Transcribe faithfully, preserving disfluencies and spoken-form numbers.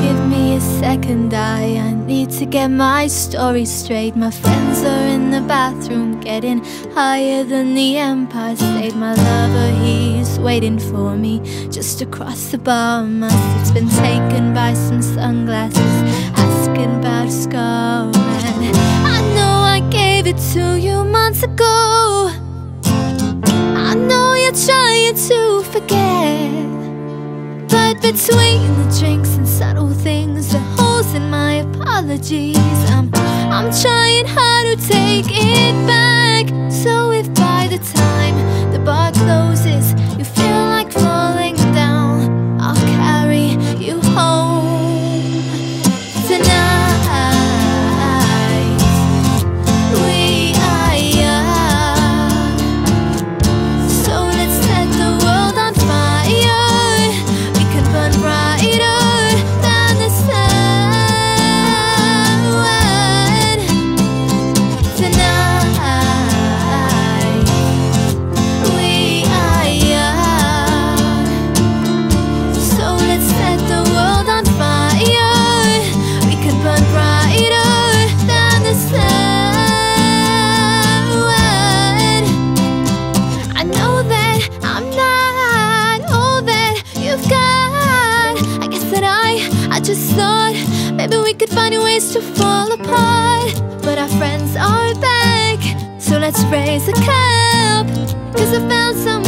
give me a second, I, I need to get my story straight. My friends are in the bathroom, getting higher than the Empire State. My lover, he's waiting for me just across the bar. My seat's been taken by some sunglasses, asking about a scar. And I know I gave it to you months ago. I know you're trying to forget, but between the drinks and subtle things, the holes in my apologies, I'm, I'm trying hard to take it back. So if by the time the bar closes you feel like falling down, I'll carry you home tonight. We are young, so let's set the world on fire. We can burn brighter than the sun tonight. We are young, so let's set the world on fire. We can burn brighter than the sun. I know that I'm not all that you've got. I guess that I, I just thought maybe we could find ways to fall apart. But our friends are back, so let's raise a cup, 'cause I found someone